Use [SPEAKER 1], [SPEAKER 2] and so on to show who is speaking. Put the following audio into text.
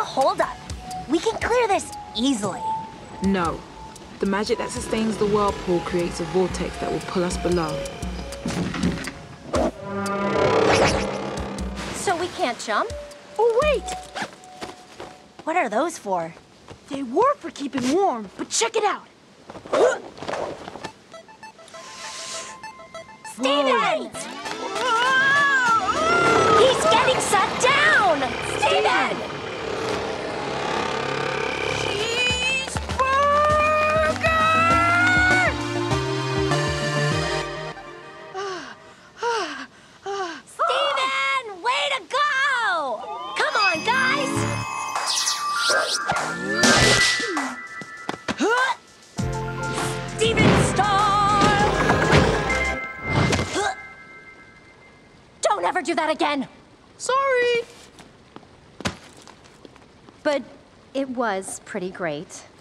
[SPEAKER 1] hold up. We can clear this easily.
[SPEAKER 2] No. The magic that sustains the whirlpool creates a vortex that will pull us below.
[SPEAKER 1] So we can't jump?
[SPEAKER 3] Oh, wait!
[SPEAKER 1] What are those for?
[SPEAKER 3] They were for keeping warm, but check it out.
[SPEAKER 1] Steven! He's getting sucked down! Steven! Steven! Way to go! Come on, guys! Steven style! Don't ever do that again!
[SPEAKER 3] Sorry!
[SPEAKER 1] But it was pretty great.